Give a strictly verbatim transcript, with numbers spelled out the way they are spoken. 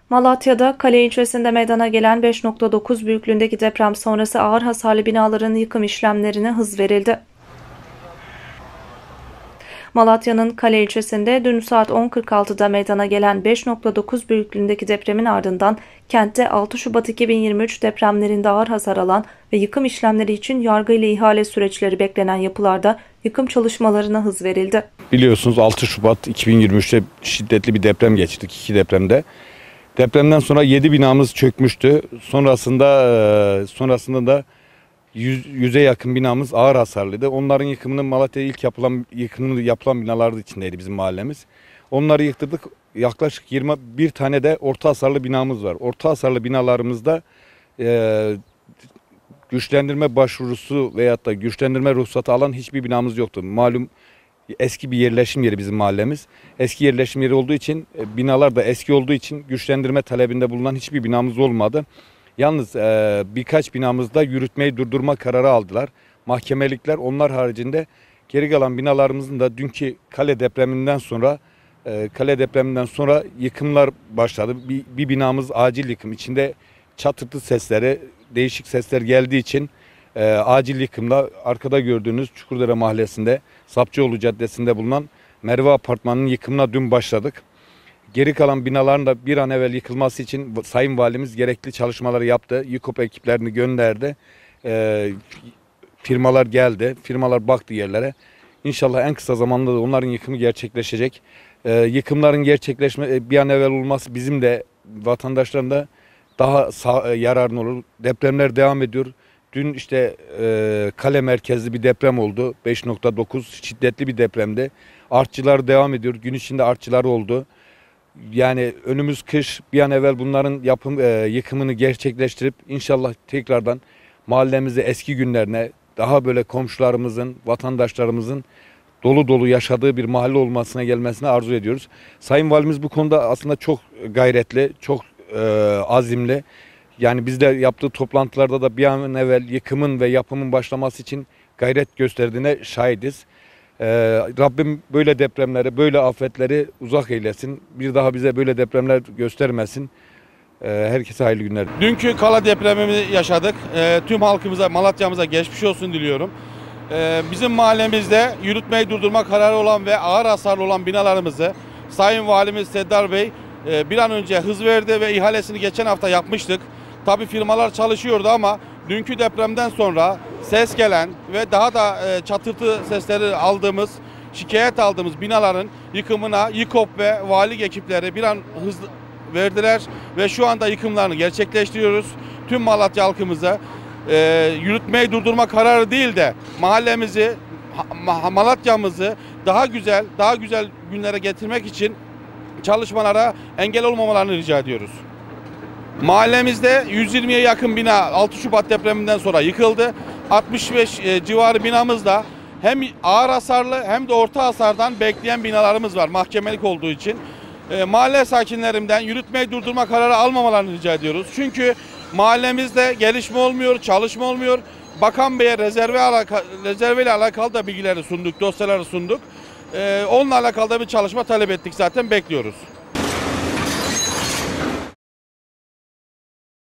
Malatya'da Kale ilçesinde meydana gelen beş nokta dokuz büyüklüğündeki deprem sonrası ağır hasarlı binaların yıkım işlemlerine hız verildi. Malatya'nın Kale ilçesinde dün saat on kırk altıda meydana gelen beş nokta dokuz büyüklüğündeki depremin ardından kentte altı Şubat iki bin yirmi üç depremlerinde ağır hasar alan ve yıkım işlemleri için yargı ile ihale süreçleri beklenen yapılarda yıkım çalışmalarına hız verildi. Biliyorsunuz altı Şubat iki bin yirmi üçte şiddetli bir deprem geçirdik, iki depremde. Depremden sonra yedi binamız çökmüştü. Sonrasında sonrasında da yüze yakın binamız ağır hasarlıydı. Onların yıkımının Malatya'da ilk yapılan yıkımını yapılan binalar içindeydi bizim mahallemiz. Onları yıktırdık. Yaklaşık yirmi bir tane de orta hasarlı binamız var. Orta hasarlı binalarımızda e, güçlendirme başvurusu veyahut da güçlendirme ruhsatı alan hiçbir binamız yoktu. Malum eski bir yerleşim yeri bizim mahallemiz. Eski yerleşim yeri olduğu için, binalar da eski olduğu için güçlendirme talebinde bulunan hiçbir binamız olmadı. Yalnız e, birkaç binamızda yürütmeyi durdurma kararı aldılar. Mahkemelikler, onlar haricinde geri kalan binalarımızın da dünkü Kale depreminden sonra e, Kale depreminden sonra yıkımlar başladı. Bir, bir binamız acil yıkım. İçinde çatırtı sesleri, değişik sesler geldiği için e, acil yıkımla arkada gördüğünüz Çukurdere Mahallesi'nde Sapçıoğlu Caddesi'nde bulunan Merve Apartmanı'nın yıkımına dün başladık. Geri kalan binaların da bir an evvel yıkılması için Sayın Valimiz gerekli çalışmaları yaptı. YİKOP ekiplerini gönderdi. E, firmalar geldi. Firmalar baktı yerlere. İnşallah en kısa zamanda da onların yıkımı gerçekleşecek. E, yıkımların gerçekleşme bir an evvel olması bizim de vatandaşların da daha sağ, yararlı olur. Depremler devam ediyor. Dün işte e, Kale merkezli bir deprem oldu. beş nokta dokuz şiddetli bir depremde. Artçılar devam ediyor. Gün içinde artçılar oldu. Yani önümüz kış, bir an evvel bunların yapım e, yıkımını gerçekleştirip inşallah tekrardan mahallemize eski günlerine, daha böyle komşularımızın, vatandaşlarımızın dolu dolu yaşadığı bir mahalle olmasına gelmesini arzu ediyoruz. Sayın Valimiz bu konuda aslında çok gayretli, çok e, azimli. Yani biz de yaptığı toplantılarda da bir an evvel yıkımın ve yapımın başlaması için gayret gösterdiğine şahidiz. Ee, Rabbim böyle depremleri, böyle afetleri uzak eylesin. Bir daha bize böyle depremler göstermesin. Ee, herkese hayırlı günler. Dünkü Kala depremini yaşadık. Ee, tüm halkımıza, Malatya'mıza geçmiş olsun diliyorum. Ee, bizim mahallemizde yürütmeyi durdurma kararı olan ve ağır hasarlı olan binalarımızı Sayın Valimiz Seddar Bey e, bir an önce hız verdi ve ihalesini geçen hafta yapmıştık. Tabii firmalar çalışıyordu ama dünkü depremden sonra ses gelen ve daha da e, çatırtı sesleri aldığımız, şikayet aldığımız binaların yıkımına YİKOP ve valilik ekipleri bir an hız verdiler ve şu anda yıkımlarını gerçekleştiriyoruz. Tüm Malatya halkımıza e, yürütmeyi durdurma kararı değil de mahallemizi, ma Malatya'mızı daha güzel, daha güzel günlere getirmek için çalışmalara engel olmamalarını rica ediyoruz. Mahallemizde yüz yirmiye yakın bina altı Şubat depreminden sonra yıkıldı. altmış beş e, civarı binamızda hem ağır hasarlı hem de orta hasardan bekleyen binalarımız var mahkemelik olduğu için. E, mahalle sakinlerimden yürütmeyi durdurma kararı almamalarını rica ediyoruz. Çünkü mahallemizde gelişme olmuyor, çalışma olmuyor. Bakan Bey'e rezerve, alaka, rezerve ile alakalı da bilgileri sunduk, dosyaları sunduk. E, onunla alakalı da bir çalışma talep ettik, zaten bekliyoruz.